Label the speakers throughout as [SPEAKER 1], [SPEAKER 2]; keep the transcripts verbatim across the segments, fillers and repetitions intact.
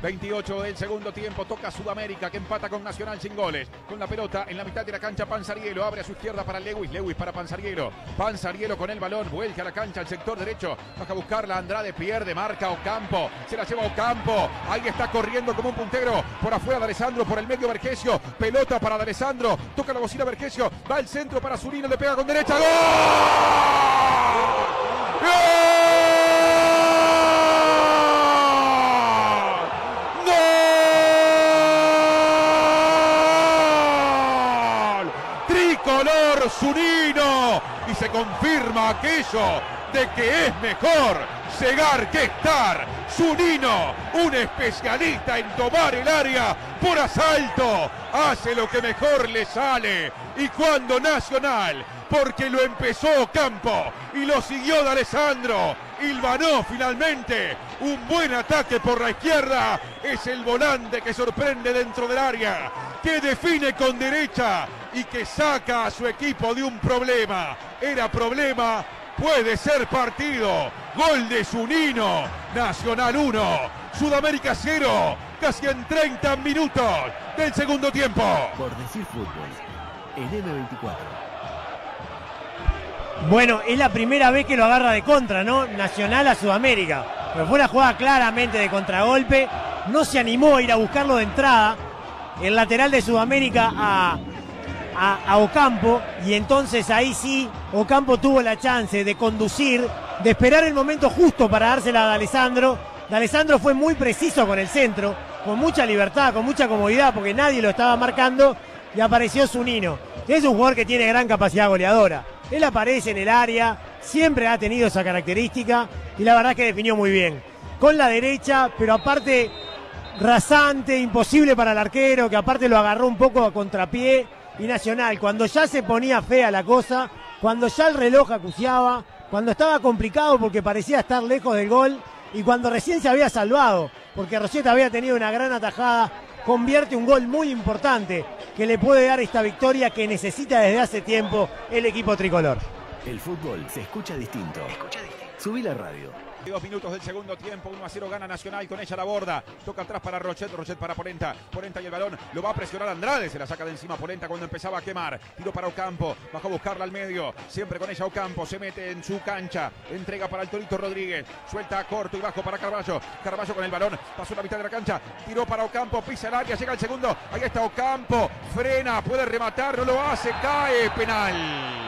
[SPEAKER 1] veintiocho del segundo tiempo, toca Sudamérica que empata con Nacional sin goles. Con la pelota en la mitad de la cancha, Panzarielo abre a su izquierda para Lewis, Lewis para Panzarielo. Panzarielo con el balón, vuelca a la cancha al sector derecho, baja a buscarla, Andrade pierde, marca Ocampo, se la lleva Ocampo, ahí está corriendo como un puntero, por afuera de Alessandro, por el medio Vergesio, pelota para de Alessandro, toca la bocina Vergesio, va al centro para Zunino, le pega con derecha, ¡gol! ¡Gol! Tricolor Zunino, y se confirma aquello de que es mejor llegar que estar. Zunino, un especialista en tomar el área por asalto, hace lo que mejor le sale. Y cuando Nacional, porque lo empezó Ocampo y lo siguió de Alessandro, hilvanó finalmente un buen ataque por la izquierda, es el volante que sorprende dentro del área, que define con derecha y que saca a su equipo de un problema. Era problema, puede ser partido. Gol de Zunino. Nacional uno, Sudamérica cero, casi en treinta minutos del segundo tiempo.
[SPEAKER 2] Por decir fútbol, en eme veinticuatro.
[SPEAKER 3] Bueno, es la primera vez que lo agarra de contra, ¿no? Nacional a Sudamérica. Pero fue una jugada claramente de contragolpe. No se animó a ir a buscarlo de entrada. El lateral de Sudamérica a, a, a Ocampo. Y entonces ahí sí, Ocampo tuvo la chance de conducir, de esperar el momento justo para dársela a Alessandro. Alessandro fue muy preciso con el centro, con mucha libertad, con mucha comodidad, porque nadie lo estaba marcando. Y apareció Zunino, que es un jugador que tiene gran capacidad goleadora. Él aparece en el área, siempre ha tenido esa característica y la verdad que definió muy bien. Con la derecha, pero aparte rasante, imposible para el arquero, que aparte lo agarró un poco a contrapié. Y Nacional, cuando ya se ponía fea la cosa, cuando ya el reloj acuciaba, cuando estaba complicado porque parecía estar lejos del gol y cuando recién se había salvado, porque Rosetta había tenido una gran atajada, convierte un gol muy importante que le puede dar esta victoria que necesita desde hace tiempo el equipo tricolor.
[SPEAKER 2] El fútbol se escucha distinto. Escucha distinto. Subí la radio.
[SPEAKER 1] Dos minutos del segundo tiempo, uno a cero gana Nacional, con ella la borda, toca atrás para Rochet, Rochet para Polenta, Polenta y el balón, lo va a presionar Andrade, se la saca de encima Polenta cuando empezaba a quemar, tiro para Ocampo, bajó a buscarla al medio, siempre con ella Ocampo, se mete en su cancha, entrega para el Torito Rodríguez, suelta a corto y bajo para Carballo, Carballo con el balón, pasó la mitad de la cancha, tiró para Ocampo, pisa el área, llega el segundo, ahí está Ocampo, frena, puede rematar, no lo hace, cae, penal.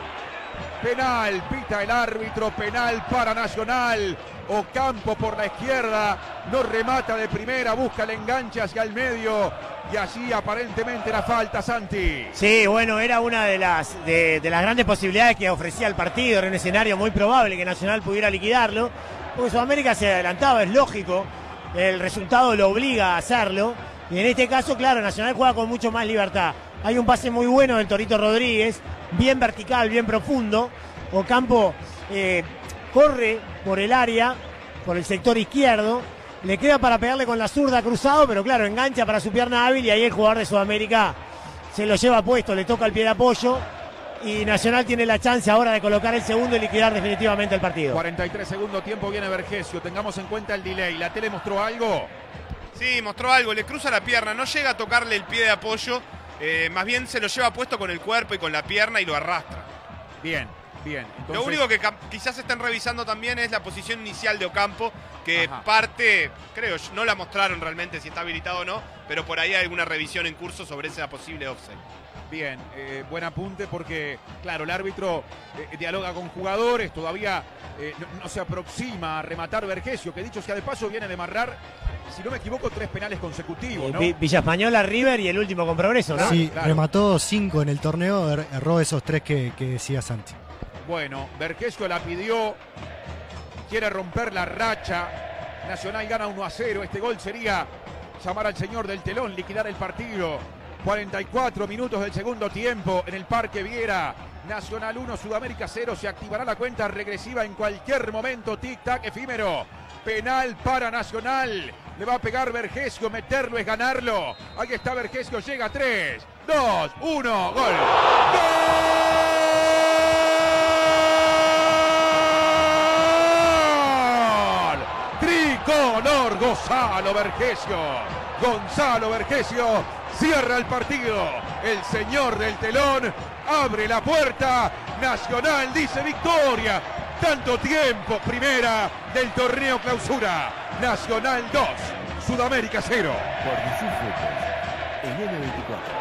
[SPEAKER 1] Penal, pita el árbitro, penal para Nacional. Ocampo por la izquierda, no remata de primera, busca el enganche hacia el medio y allí aparentemente la falta, Santi.
[SPEAKER 3] Sí, bueno, era una de las, de, de las grandes posibilidades que ofrecía el partido, era un escenario muy probable que Nacional pudiera liquidarlo, porque Sudamérica se adelantaba, es lógico, el resultado lo obliga a hacerlo, y en este caso, claro, Nacional juega con mucho más libertad. Hay un pase muy bueno del Torito Rodríguez, bien vertical, bien profundo. Ocampo eh, corre por el área, por el sector izquierdo, le queda para pegarle con la zurda cruzado, pero claro, engancha para su pierna hábil y ahí el jugador de Sudamérica se lo lleva puesto, le toca el pie de apoyo y Nacional tiene la chance ahora de colocar el segundo y liquidar definitivamente el partido.
[SPEAKER 1] cuarenta y tres segundo tiempo, viene Vergesio, tengamos en cuenta el delay. ¿La tele mostró algo?
[SPEAKER 4] Sí, mostró algo, le cruza la pierna, no llega a tocarle el pie de apoyo, eh, más bien se lo lleva puesto con el cuerpo y con la pierna y lo arrastra.
[SPEAKER 1] Bien, bien. Entonces...
[SPEAKER 4] Lo único que quizás estén revisando también es la posición inicial de Ocampo, que
[SPEAKER 1] Ajá.
[SPEAKER 4] parte, creo, no la mostraron realmente si está habilitado o no, pero por ahí hay alguna revisión en curso sobre esa posible offside.
[SPEAKER 1] Bien, eh, buen apunte porque, claro, el árbitro eh, dialoga con jugadores, todavía eh, no, no se aproxima a rematar Vergesio, que dicho sea de paso viene de amarrar, si no me equivoco, tres penales consecutivos, ¿no?
[SPEAKER 3] Eh, Villa Española, River y el último con Progreso, ¿no?
[SPEAKER 5] Sí,
[SPEAKER 1] claro.
[SPEAKER 5] Remató cinco en el torneo, er- erró esos tres que, que decía Santi.
[SPEAKER 1] Bueno, Vergesio la pidió, quiere romper la racha, Nacional gana uno a cero, este gol sería llamar al señor del telón, liquidar el partido. cuarenta y cuatro minutos del segundo tiempo en el Parque Viera. Nacional uno, Sudamérica cero. Se activará la cuenta regresiva en cualquier momento. Tic-tac efímero. Penal para Nacional. Le va a pegar Vergesio. Meterlo es ganarlo. Ahí está Vergesio. Llega tres, dos, uno. Gol. ¡Gol! honor Gonzalo Vergesio. Gonzalo Vergesio cierra el partido. El señor del telón abre la puerta. Nacional dice victoria. Tanto tiempo, primera del torneo clausura. Nacional dos, Sudamérica cero.
[SPEAKER 2] Por Difus Fútbol, en ene veinticuatro.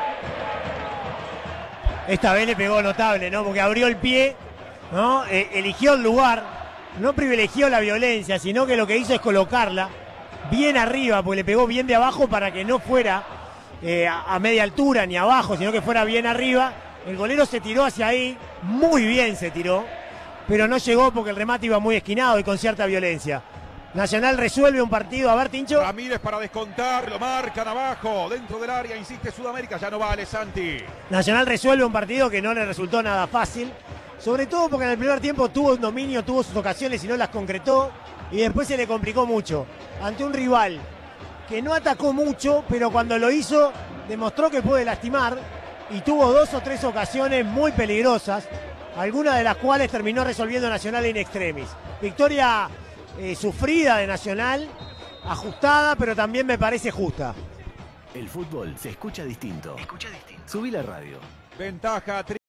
[SPEAKER 3] Esta vez le pegó notable, ¿no? Porque abrió el pie, ¿no? Eh, eligió el lugar, no privilegió la violencia, sino que lo que hizo es colocarla bien arriba, porque le pegó bien de abajo para que no fuera eh, a, a media altura ni abajo, sino que fuera bien arriba. El golero se tiró hacia ahí, muy bien se tiró, pero no llegó porque el remate iba muy esquinado y con cierta violencia. Nacional resuelve un partido, a ver, Tincho.
[SPEAKER 1] Ramírez para descontar, lo marcan abajo, dentro del área, insiste Sudamérica, ya no vale Santi.
[SPEAKER 3] Nacional resuelve un partido que no le resultó nada fácil, sobre todo porque en el primer tiempo tuvo un dominio, tuvo sus ocasiones y no las concretó, y después se le complicó mucho ante un rival que no atacó mucho, pero cuando lo hizo demostró que puede lastimar y tuvo dos o tres ocasiones muy peligrosas, algunas de las cuales terminó resolviendo Nacional in extremis. Victoria eh, sufrida de Nacional, ajustada, pero también me parece justa.
[SPEAKER 2] El fútbol se escucha distinto. Escucha distinto. Subí la radio.
[SPEAKER 1] Ventaja.